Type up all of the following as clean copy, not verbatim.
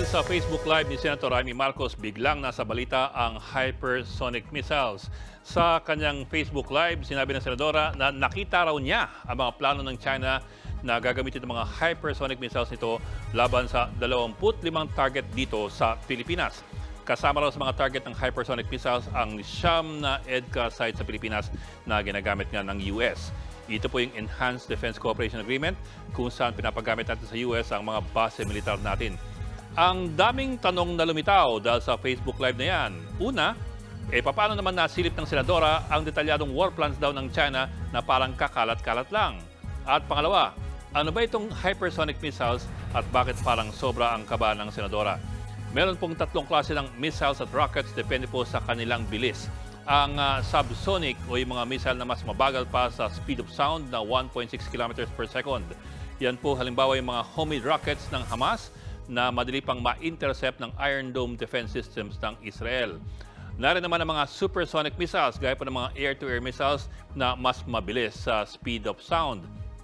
sa Facebook Live ni Senator Amy Marcos, biglang nasa balita ang hypersonic missiles. Sa kanyang Facebook Live, sinabi ng Senadora na nakita raw niya ang mga plano ng China na gagamitin ng mga hypersonic missiles nito laban sa 25 target dito sa Pilipinas. Kasama raw sa mga target ng hypersonic missiles ang siyam na EDCA site sa Pilipinas na ginagamit nga ng US. Ito po yung Enhanced Defense Cooperation Agreement kung saan pinapagamit natin sa US ang mga base militar natin. Ang daming tanong na lumitaw dahil sa Facebook Live na yan. Una, paano naman nasilip ng Senadora ang detalyadong war plans daw ng China na parang kakalat-kalat lang? At pangalawa, ano ba itong hypersonic missiles at bakit parang sobra ang kaba ng Senadora? Meron pong tatlong klase ng missiles at rockets depende po sa kanilang bilis. Ang subsonic o yung mga missile na mas mabagal pa sa speed of sound na 1.6 km per second. Yan po halimbawa yung mga Homing rockets ng Hamas na madali pang ma-intercept ng Iron Dome defense systems ng Israel. Narin naman ang mga supersonic missiles gaya po ng mga air-to-air missiles na mas mabilis sa speed of sound.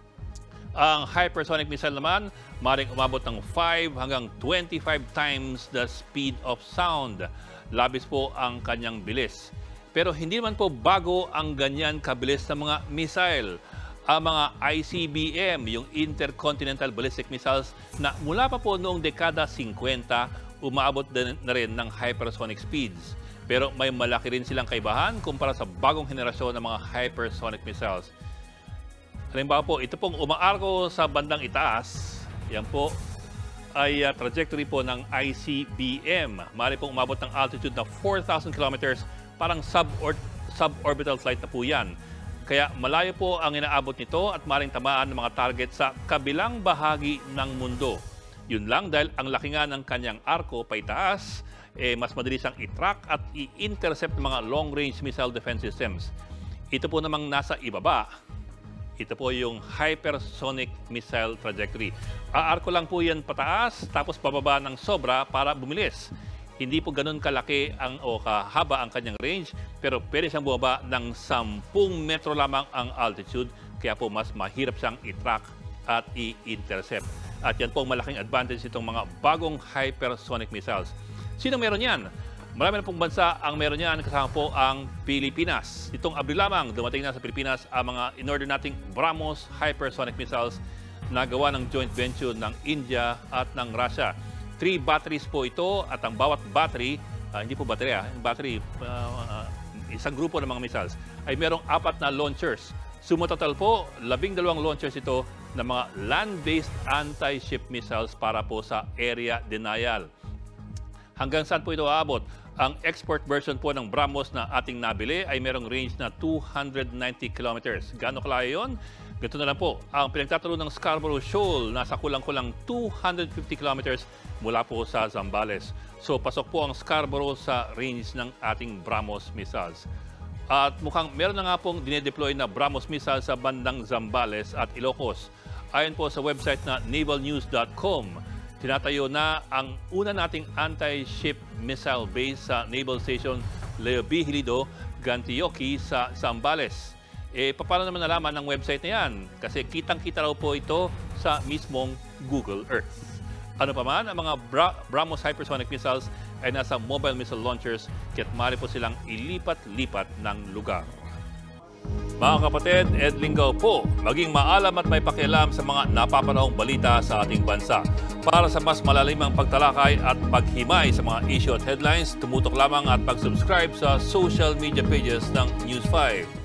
Ang hypersonic missile naman, maaaring umabot ng 5 hanggang 25 times the speed of sound. Labis po ang kanyang bilis. Pero hindi naman po bago ang ganyan kabilis na mga missile. Ang mga ICBM, yung Intercontinental Ballistic Missiles, na mula pa po noong dekada 50, umaabot na rin ng hypersonic speeds. Pero may malaki rin silang kaibahan kumpara sa bagong henerasyon ng mga hypersonic missiles. Halimbawa po, ito pong umaarko sa bandang itaas, yan po ay trajectory po ng ICBM. Maaari pong umabot ng altitude na 4,000 kilometers, parang suborbital flight na po yan. Kaya malayo po ang inaabot nito at maaaring tamaan ng mga target sa kabilang bahagi ng mundo. Yun lang dahil ang laki nga ng kanyang arko paitaas, mas madali siyang i-track at i-intercept ng mga long-range missile defense systems. Ito po namang nasa ibaba. Ito po yung hypersonic missile trajectory. Aarko lang po yan pataas, tapos bababa ng sobra para bumilis. Hindi po ganun kalaki o kahaba ang kanyang range, pero pwede siyang bumaba ng 10 metro lamang ang altitude, kaya po mas mahirap siyang i-track at i-intercept. At yan po ang malaking advantage itong mga bagong hypersonic missiles. Sino meron yan? Marami na pong bansa ang meron yan, kasama po ang Pilipinas. Itong Abril lamang, dumating na sa Pilipinas ang mga in-order nating BrahMos hypersonic missiles na gawa ng joint venture ng India at ng Russia. 3 batteries po ito at ang bawat battery, hindi po battery, battery, isang grupo ng mga missiles, ay merong 4 na launchers. Sumatotal po, 12 launchers ito ng mga land-based anti-ship missiles para po sa area denial. Hanggang saan po ito aabot? Ang export version po ng BrahMos na ating nabili ay merong range na 290 kilometers. Gaano kalayo yun? Ganito na lang po, ang pinagtatalo ng Scarborough Shoal nasa kulang-kulang 250 kilometers mula po sa Zambales. So pasok po ang Scarborough sa range ng ating BrahMos missiles. At mukhang meron na nga pong dinedeploy na BrahMos missiles sa bandang Zambales at Ilocos. Ayon po sa website na navalnews.com, tinatayo na ang una nating anti-ship missile base sa Naval Station Leobihilido, Gantioque sa Zambales. Paano naman nalaman ng website na yan? Kasi kitang-kita raw po ito sa mismong Google Earth. Ano pa man, ang mga BrahMos hypersonic missiles ay nasa mobile missile launchers kaya't maaari po silang ilipat-lipat ng lugar. Mga kapatid, Ed Lingaw po, maging maalam at may pakialam sa mga napapanahong balita sa ating bansa. Para sa mas malalimang pagtalakay at paghimay sa mga issue at headlines, tumutok lamang at mag-subscribe sa social media pages ng News 5.